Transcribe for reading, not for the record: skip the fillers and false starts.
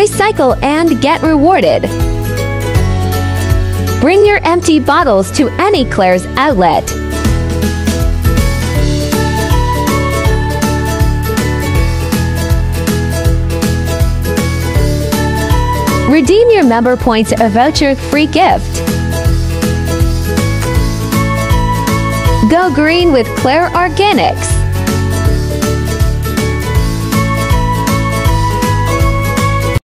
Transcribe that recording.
Recycle and get rewarded. Bring your empty bottles to any Claire's outlet. Redeem your member points to a voucher free gift. Go green with Claire Organics.